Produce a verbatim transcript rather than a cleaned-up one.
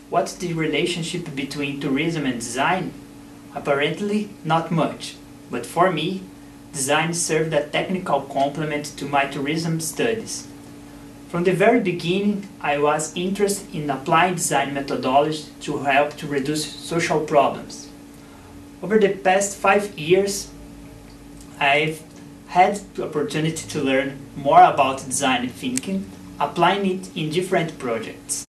What's the relationship between tourism and design? Apparently, not much, but for me, design served a technical complement to my tourism studies. From the very beginning, I was interested in applying design methodology to help to reduce social problems. Over the past five years, I've had the opportunity to learn more about design thinking, applying it in different projects.